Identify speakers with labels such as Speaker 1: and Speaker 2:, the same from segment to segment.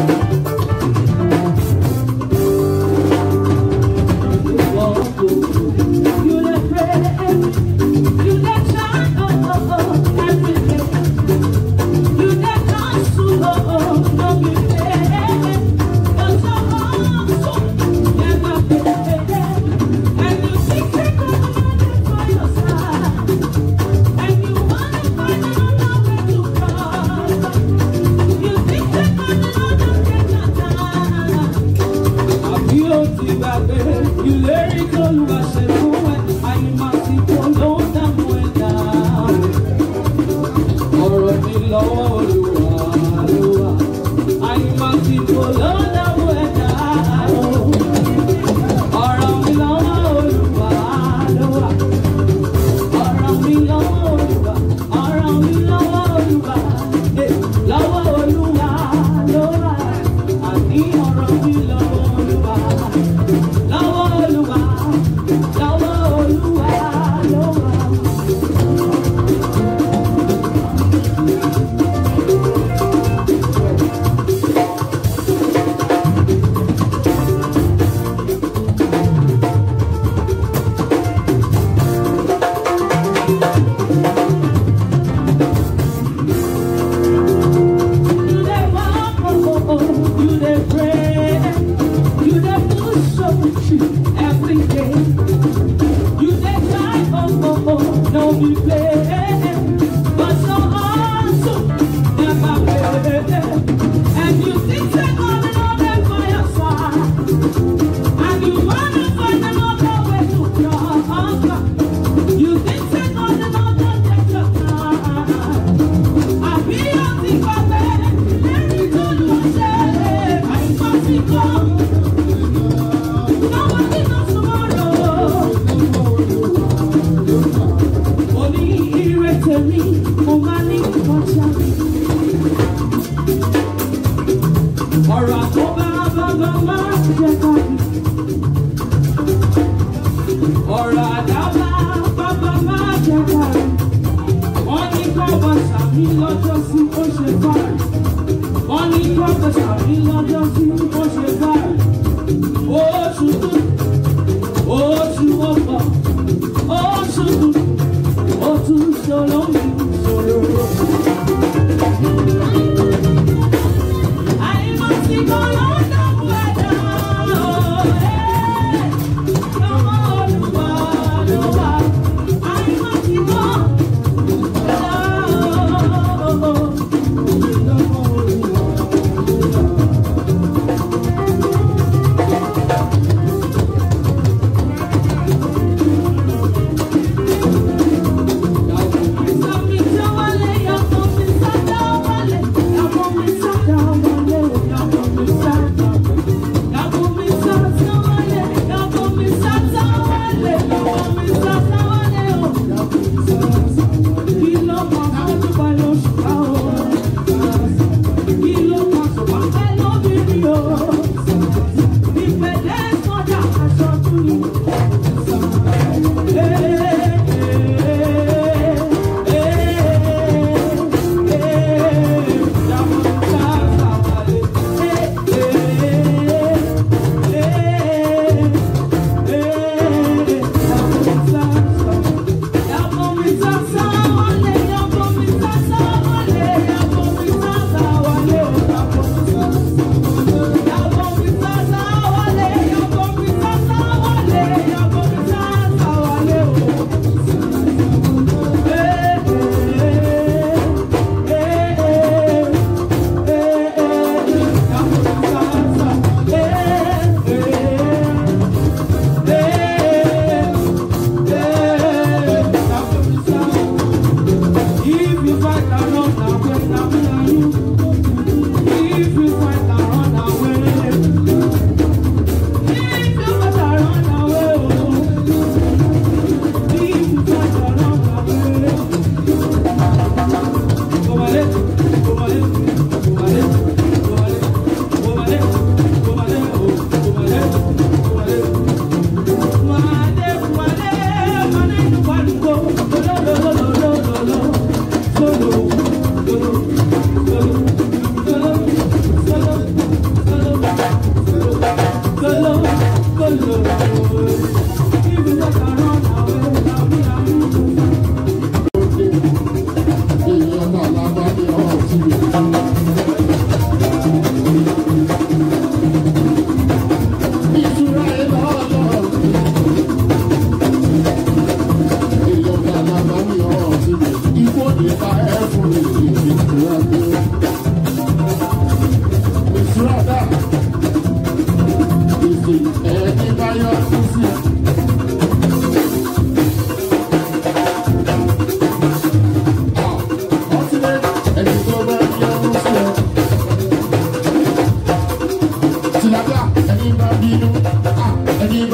Speaker 1: Something to lay up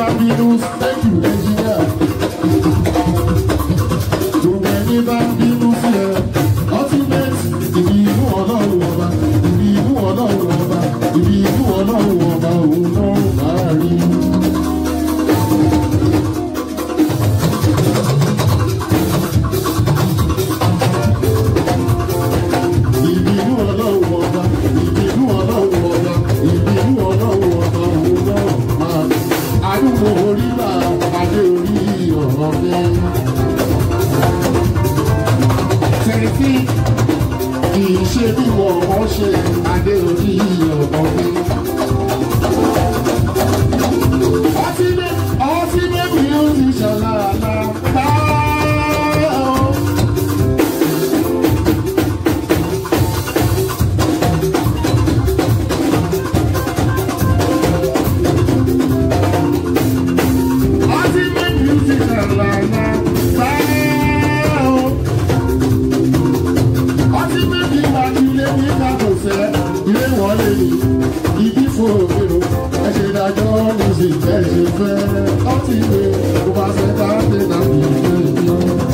Speaker 1: bínú thank you engineer. Gbogbo ẹni bá bínú sí ẹ ultimate ìbí inú ọlọ́run ọba ìbí inú ọlọ́run ọba ìbí inú ọlọ́run ọba òun náà máa rí. Àdúgbò orílà adé orí ọ̀rọ̀ mi. Tẹ̀sí kì í ṣe bí wọ́n ṣe adé orí ọ̀rọ̀ mi. Ọtí mẹ́bí ó ti ṣàlàyé báyọ̀. Ilé wọlé ni ibi fòrò ẹ ṣe dájọ́ music ẹ ṣe fẹ́ ọtí ìwé kó bá ṣe bá ṣe dàbí ìwé ìyọ́.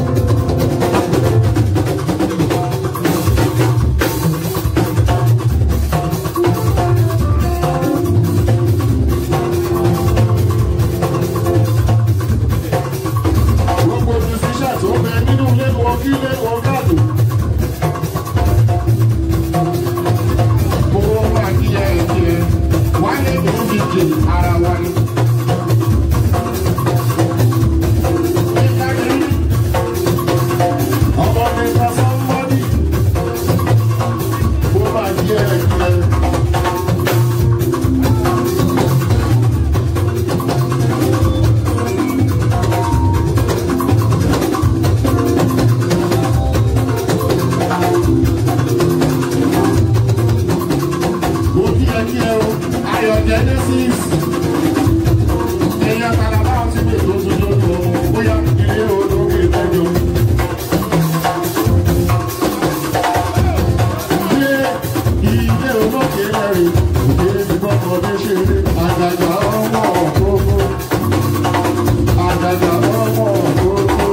Speaker 1: Gbogbo musician tó bẹ nínú ilé wọn kí ilé wọn káàdùn. Wálé òbíje ara wa ni. Ọmọ mi ta sọ́mọ́dì, ó máa jẹ́ ẹ̀jẹ̀. Genesis, ella está la base de todo yo, voy a querer lo que tengo. Y de uno que hay, que es poco de chile, agaja omo coco, agaja omo coco.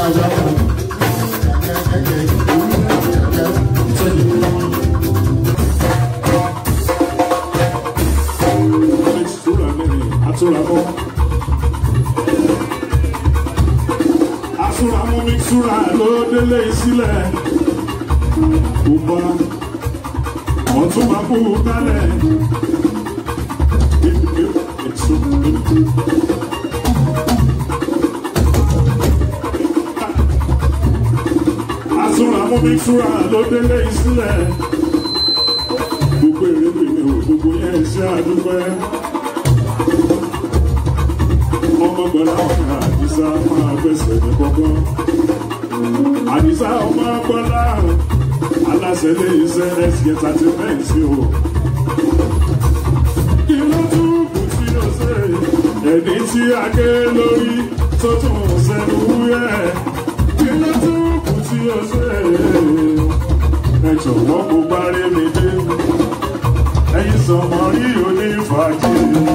Speaker 2: Asúramọ́ mixtura ló délé sílẹ̀. Kúpa ọ̀tún máa kú kálẹ̀. Asúramọ́ mixtura ló délé sílẹ̀. Gbogbo èrè pèmí o, gbogbo yẹn ṣe àdúpẹ́. Ọmọ gbọ́dá ọ̀nà Àdìsá máa gbẹ̀sẹ̀ ní kọ́kọ́. Àdìsá ọmọ gbọ́dá aláṣẹ lè ṣe ẹ̀sìn ẹ̀tàtìmẹ́ǹtì o. Kí ló tún kù tí o ṣe? Ẹni tí a gé lórí tó tún ṣẹnu wúyẹ́. Kí ló tún kù tí o ṣe? Ẹ jọ̀wọ́ kó bá rí mi dé. Ẹ̀yin sọmọ rí onífàájì.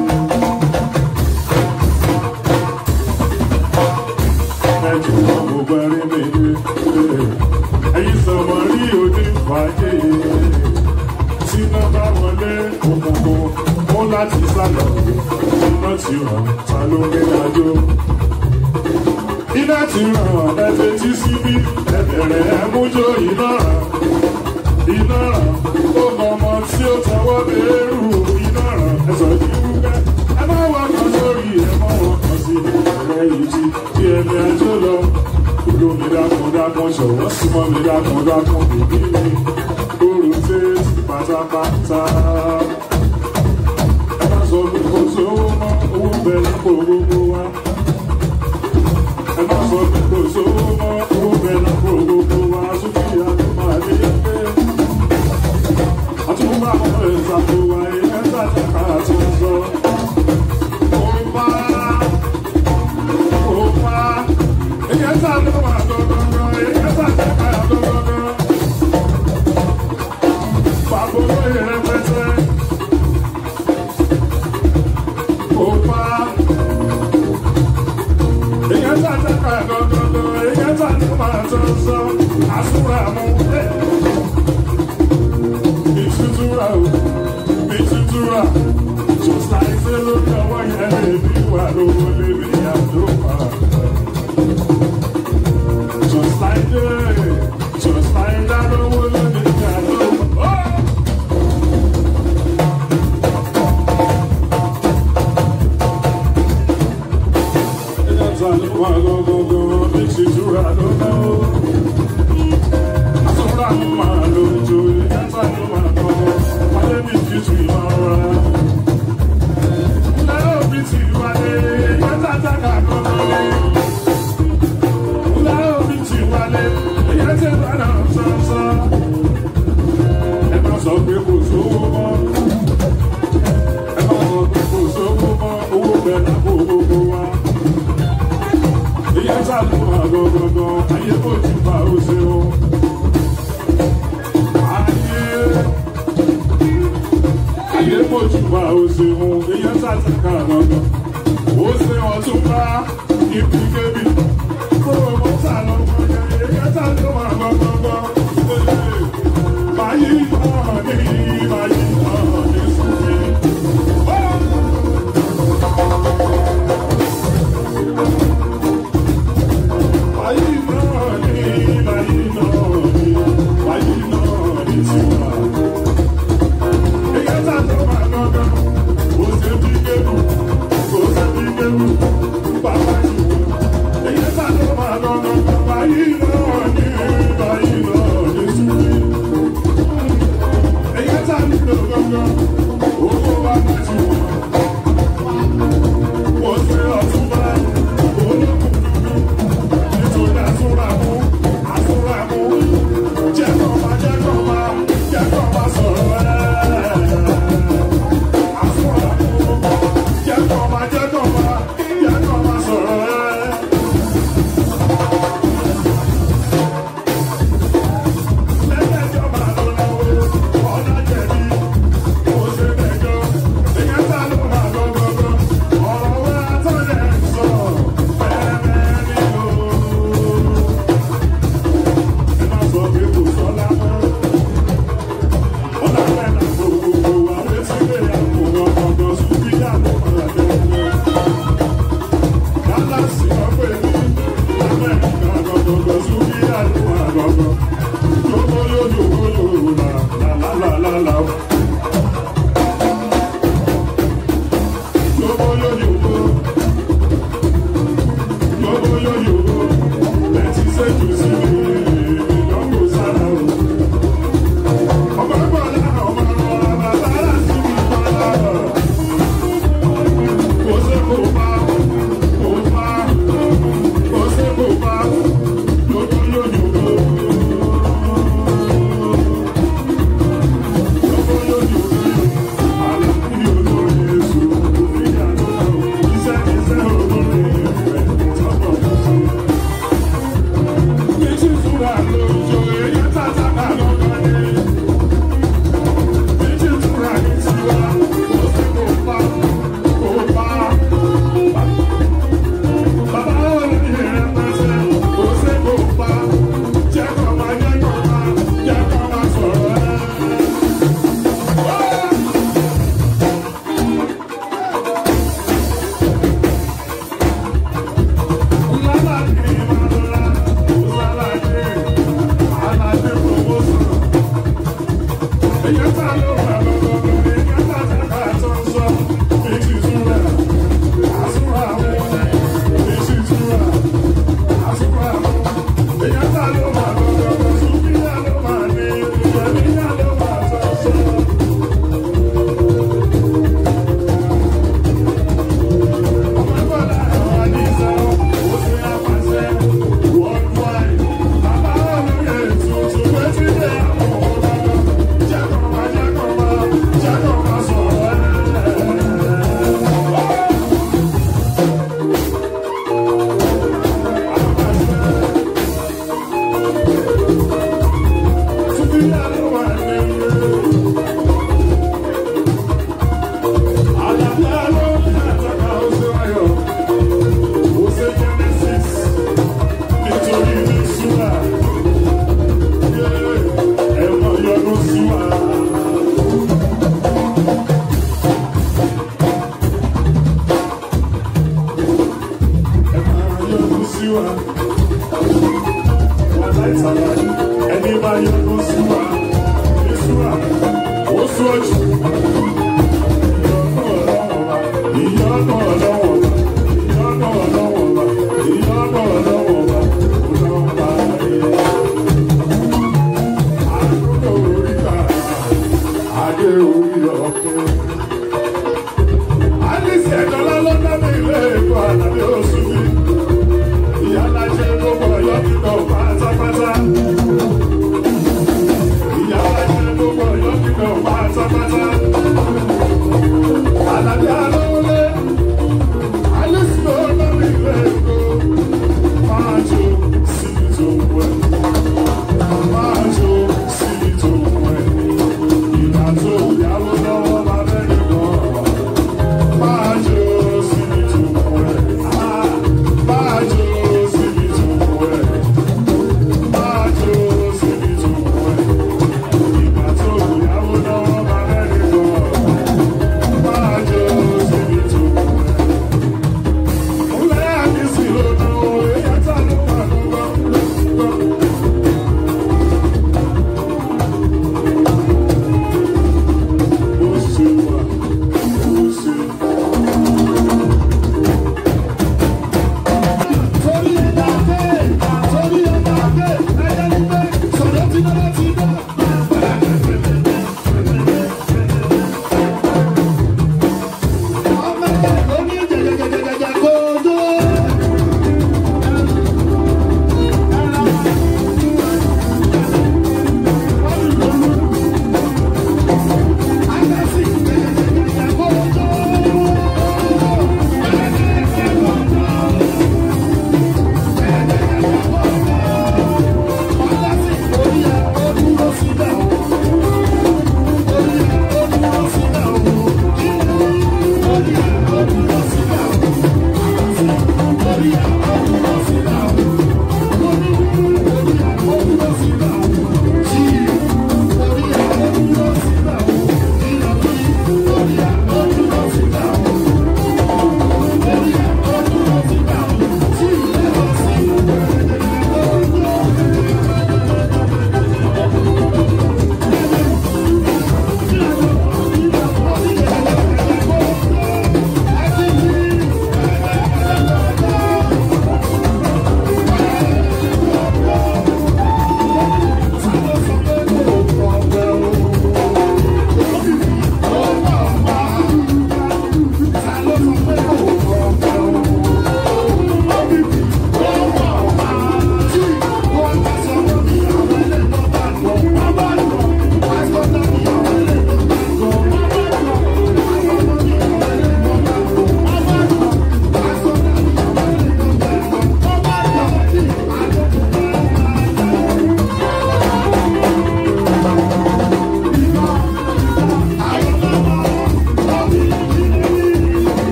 Speaker 2: Mo bá rí méjì, ẹ̀yin sọ̀mọ̀ rí onífàájì. Tí iná bá wọlé òkùnkùn, mú láti sálọ. Iná ti ràn, ta ló rí dájú? Iná ti ràn, ẹ̀fẹ̀ tí síbí, ẹ̀bẹ̀rẹ̀ ẹ̀mújó iná ràn. Iná ràn, ó mọ ọmọ tí ó tọwọ́ bẹ̀rù. Iná ràn, ẹ̀sọ̀ tí wúkẹ́. Ẹ má wọ́n kan sórí, ẹ má wọ́n kan sí ẹ̀rẹ́ ìjì. Bí ẹni ẹjọ́ lọ. Kúrò mi dákun ṣọ̀wọ́ súnmọ́ mi dákun bèbí mi. Kúrò tètè pátápátá. Ẹ má sọ pé kò sówó mọ́, owó bẹ lápò gbogbo wa. Ẹ má sọ pé kò sówó mọ́, owó bẹ lápò gbogbo wa. Sókè àti máa lé ẹgbẹ́. Àtúbà ọmọ ìsàkó wa, ẹ̀yẹ́ tàjàkà tó ń sọ. Just like the look of one head, you are living just like that, I will live in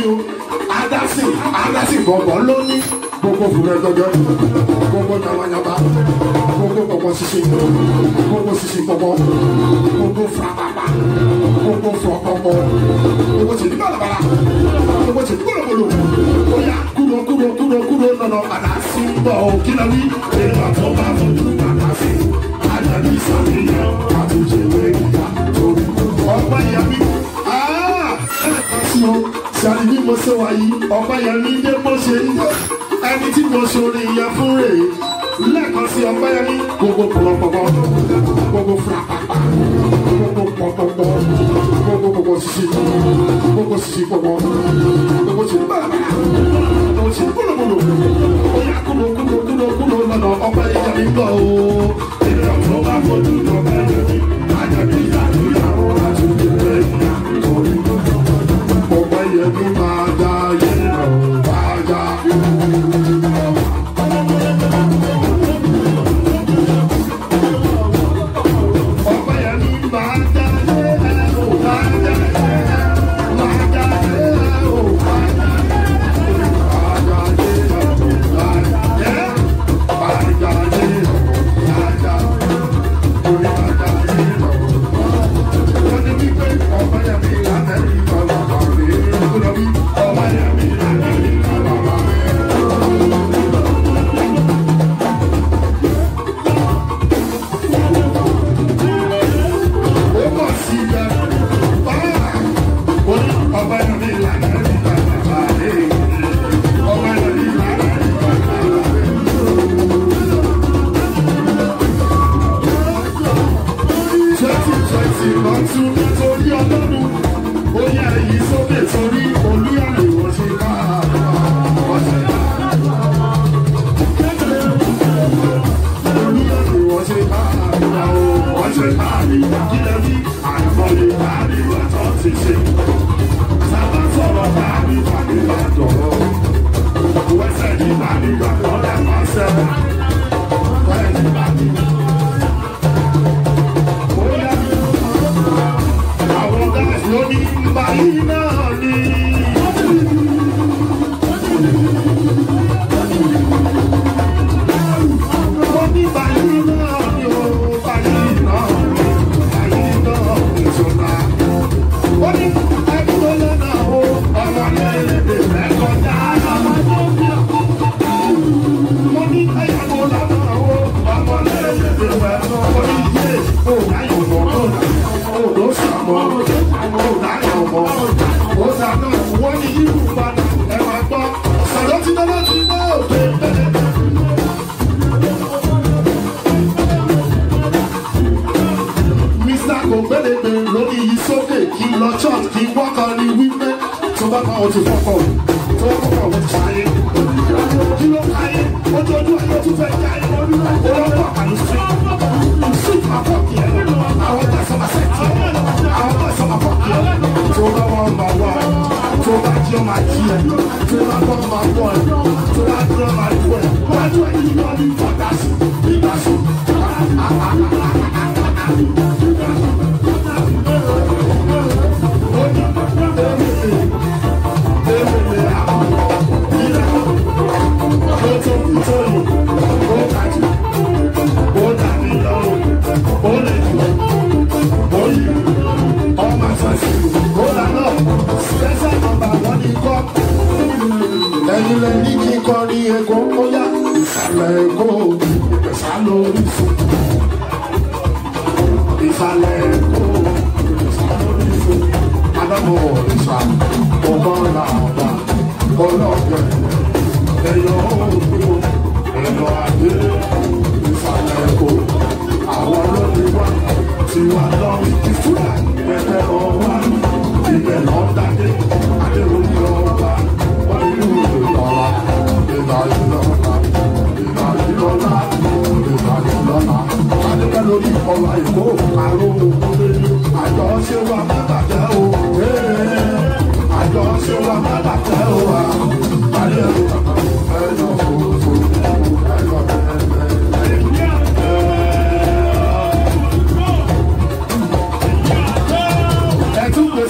Speaker 1: o adásì bọ̀bọ̀ lóní gbogbo fúnra gọ́gọ́ gbogbo yamayama gbogbo pọ̀pọ̀ ṣiṣẹ́ gbogbo ṣiṣẹ́ pọ̀pọ̀ gbogbo fúrapapa gbogbo fúrapọ̀pọ̀ gbogbo ṣe ní balabala gbogbo ṣe ní bolobolo ó yá kúrò nọ̀nà adásì bọ̀ kí lọ wí. èèyàn tó bá fojú adásì àjẹbí sàmìyàn àtúnṣe wẹ̀yà torí ọgbà yẹmí. Ṣàlì bí mo ṣe wà yìí, ọ̀pá yẹn ní dé bó ṣe ń yọ. Ẹni tí mo ṣorí yẹn fún rèé. Lẹ́ẹ̀kan sí ọ̀pá yẹn ní gbogbo pọ̀lọpọ̀pọ̀, gbogbo fúrapàpà, gbogbo pọ̀pọ̀pọ̀, gbogbo ṣíṣí pọ̀pọ̀, gbogbo ṣe bàbàrà, gbogbo ṣe gbólógbòlò. Ó yá kúrò lọ́nà ọ̀pá yẹn ní gbọ́ o. Ènìyàn tó bá fojú ọ̀pá yẹn ní àjẹbí ìyàwó àti ìdílé ìyàwó. Ọba yẹmi máa dá yẹn máa dá. Ọba yẹmi máa dá yẹn o máa dá yẹn máa dá yẹn o máa dá yẹn máa dá yẹn máa dá orí máa dá yẹn. Wọ́n ní wípé ọba yẹmi lánàá ní ìbára. Nítorí ọlọ́run ó yẹ èyí sókè torí olúyàlè wọ́n ṣe ká wọ́n ṣe ká olúyàlè wọ́n ṣe ká wọ́n ṣe ká kílẹ̀ bí àìmọye káàdì ọ̀tọ̀ ti ṣe sábà sọ̀rọ̀ káàdì fàdíbà dọ̀rọ̀ wẹ́sẹ̀ ní fàdíbà lọ́dẹ̀ máa ṣẹ́wọ̀n wẹ́ẹ̀ ní fàdíbà. Lóní báyìí náà ni. Lóní báyìí náà ni o, báyìí náà ni, báyìí náà ni sọ́nà. Ó ní ẹ̀kọ́ lọ́nà o, ọmọ lédè mẹ́kọ̀ọ́dá. Mo ní ẹ̀kọ́ lọ́nà o, ọmọ lédè mẹ́kọ̀ọ́dá. Ó ní yé, ó dáyọ̀ bọ̀ lọ́nà, ó ló sàmọ́. Wọ́n ní yíwù padà ẹ̀wà gbọ́. Sọ̀rọ̀ tí lọ́wọ́ ti mọ́ òkè bẹ́ẹ̀. Mr. Kògbélébé lórí yìí sókè kí n lọ church kí n wọ́kọ̀ ní wípé tó bá bá wọn ti fọ́kọ̀ tó fọ́kọ̀ wọn ti ṣáyé. Kí ló káyé? Ojú ayé tún fẹ́ jáyé. Olóńgbò àkàlù sí. Sweet ma fọ́ọ̀kì ẹ̀. Àwọn tẹ̀sán ma sẹ́ẹ̀tì ẹ̀. Àwọn tẹ̀sán ma fọ́ọ̀kì ẹ̀. Tó bá wọn bá wà. Tó bá jẹ́ ọmọ àjí ẹ̀. Tó bá bọ́ ọmọ àbọ̀ ẹ̀. Tó bá jẹ́ ọmọ àjú ẹ̀. Wájú ẹ̀ yìí lọ ní fọ́tàsì. Ìgbàsó. Ẹ̀yin lẹ ní kí n kọrin ẹ̀kọ́ ó yá ìsàlẹ̀ ẹ̀kọ́ ìpẹ̀sà lórí fún. Ìsàlẹ̀ ẹ̀kọ́ ìpẹ̀sà lórí fún. Adámọ̀ ìsà ọgbọ́n làbà ọlọ́ọ̀gbẹ̀ ẹ̀yọ́ òkúrò ẹ̀yọ́ adé ìsàlẹ̀ ẹ̀kọ́ àwọn olórí wa ti wà lọ́rùn ìfúnra ẹ̀fẹ̀ ọ̀wá ibẹ̀ lọ́dàdé adéwòye ọba wọ́n nínú ìlọ́la ìlọ́la ìlọ́la ìlọ́la adébẹ́ lórí ọba ìkó àrò àjọ ṣé wà má bàjẹ́ o àjọ ṣé wà má bàjẹ́ o ayé ẹ̀yọ́ fòfò ẹ̀yọ́ ẹ̀tún pé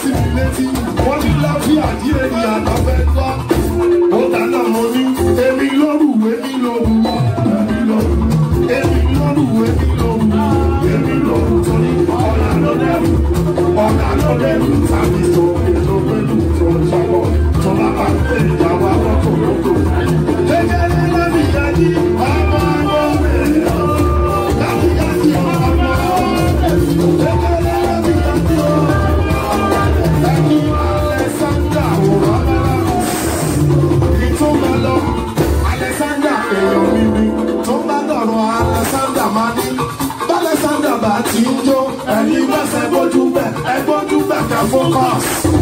Speaker 1: wọ́n ní láfíà tí ènìyàn tó fẹ́ gbọ́. Ó dáná mo ní èmi lóru, èmi lóru, èmi lóru, èmi lóru, èmi lóru, èmi lóru torí ọ̀la ló dẹ́rù, ọ̀la ló dẹ́rù tàbí tó èlò pẹ̀lú tó ń jábọ̀ tó bá bá tẹ̀ ìyàwó àkọ́kọ́ lóko. Kékeré lábì yájí ọmọ ọmọ rẹ̀ lábì yájí ọmọ ọmọ rẹ̀ kékeré lábì yájí ọmọ ẹni Alexander òwúrọ̀ ìtumọ̀ lọ Alexander èèyàn mímí tó bá dọ̀rọ̀ Alexander máa ní Alexander bá ti ń jó ẹ̀yin gbọ́sẹ̀ bójú bẹ̀ ẹ gbójú bẹ̀ kẹ́ focus.